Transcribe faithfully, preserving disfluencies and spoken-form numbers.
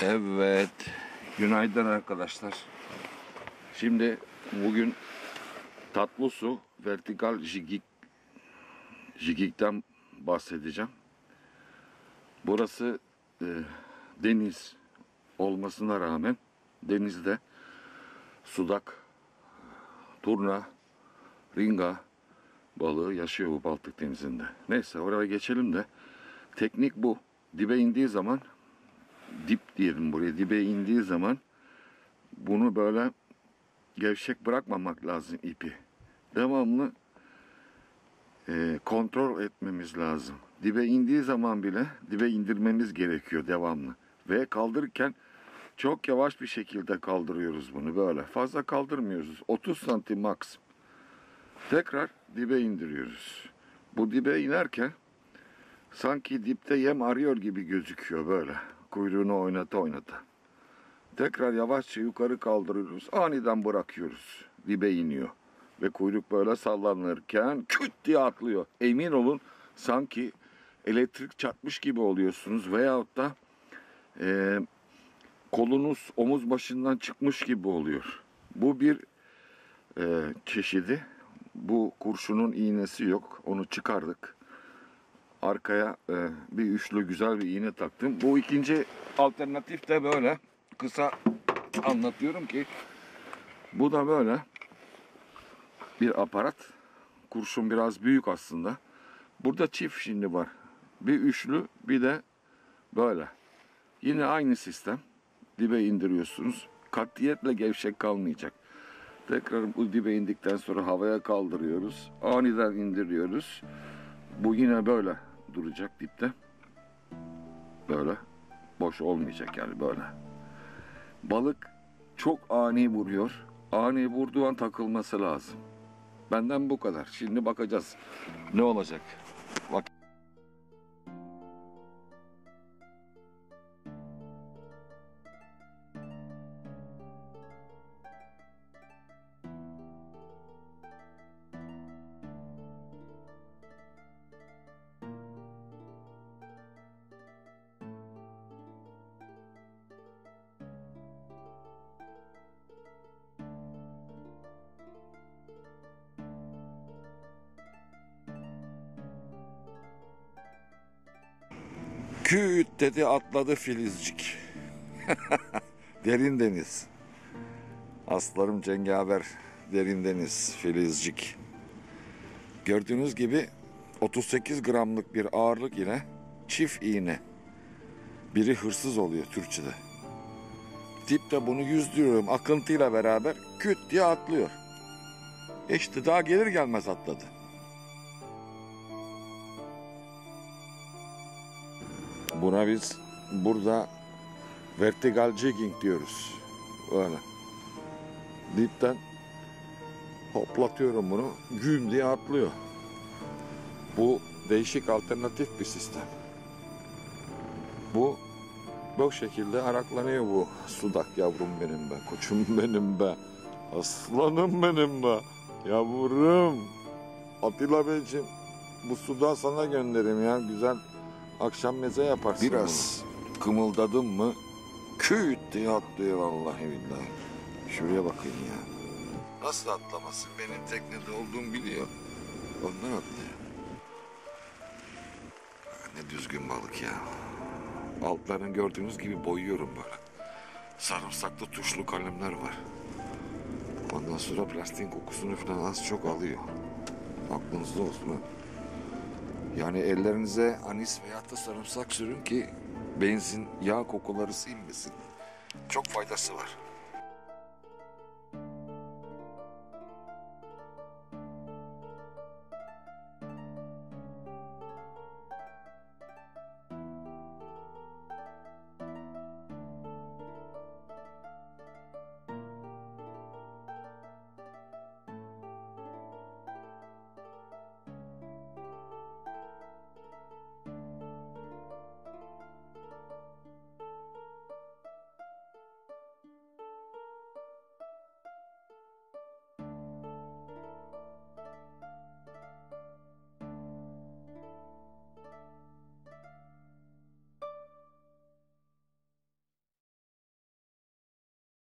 Evet, günaydın arkadaşlar. Şimdi bugün tatlı su vertikal jigik jigikten bahsedeceğim. Burası e, deniz olmasına rağmen denizde sudak, turna, ringa balığı yaşıyor bu Baltık denizinde. Neyse oraya geçelim de teknik bu. Dibe indiği zaman, dip diyelim buraya, dibe indiği zaman bunu böyle gevşek bırakmamak lazım ipi. Devamlı e, kontrol etmemiz lazım. Dibe indiği zaman bile dibe indirmemiz gerekiyor devamlı. Ve kaldırırken çok yavaş bir şekilde kaldırıyoruz bunu böyle. Fazla kaldırmıyoruz. otuz santim maks. Tekrar dibe indiriyoruz. Bu dibe inerken sanki dipte yem arıyor gibi gözüküyor böyle. Kuyruğunu oynata oynata. Tekrar yavaşça yukarı kaldırıyoruz. Aniden bırakıyoruz. Dibe iniyor. Ve kuyruk böyle sallanırken küt diye atlıyor. Emin olun sanki elektrik çarpmış gibi oluyorsunuz. Veyahut da e, kolunuz omuz başından çıkmış gibi oluyor. Bu bir e, çeşidi. Bu kurşunun iğnesi yok. Onu çıkardık. Arkaya e, bir üçlü güzel bir iğne taktım. Bu ikinci alternatif de böyle. Kısa anlatıyorum ki bu da böyle bir aparat. Kurşun biraz büyük aslında. Burada çift şimdi var. Bir üçlü bir de böyle. Yine aynı sistem. Dibe indiriyorsunuz. Katiyetle gevşek kalmayacak. Tekrar bu dibe indikten sonra havaya kaldırıyoruz. Aniden indiriyoruz. Bu yine böyle duracak dipte. Böyle. Boş olmayacak yani böyle. Balık çok ani vuruyor. Ani vurduğu an takılması lazım. Benden bu kadar. Şimdi bakacağız ne olacak. Bak. Küt dedi atladı filizcik. Derin deniz. Aslarım cengaver derin deniz filizcik. Gördüğünüz gibi otuz sekiz gramlık bir ağırlık ile çift iğne. Biri hırsız oluyor Türkçe'de. Dipte bunu yüzdürüyorum akıntıyla beraber küt diye atlıyor. İşte daha gelir gelmez atladı. Buna biz burada vertical jigging diyoruz. Böyle. Dipten hoplatıyorum bunu. Güm diye atlıyor. Bu değişik alternatif bir sistem. Bu bu şekilde araklanıyor bu sudak yavrum benim be. Koçum benim be. Aslanım benim be. Yavrum. Atilla Beyciğim bu sudağı sana göndereyim ya. Güzel akşam meze yaparsın. Biraz bunu kımıldadım mı küt diye atlıyor vallahi billahi. Şuraya bakayım ya. Nasıl atlamasın? Benim teknede olduğumu biliyor. Ondan atlıyor. Ne düzgün balık ya. Altlarını gördüğünüz gibi boyuyorum böyle. Sarımsaklı tuşlu kalemler var. Ondan sonra plastiğin kokusunu falan az çok alıyor. Aklınızda olsun ha. Yani ellerinize anis veya da sarımsak sürün ki benzin, yağ kokuları sinmesin. Çok faydası var.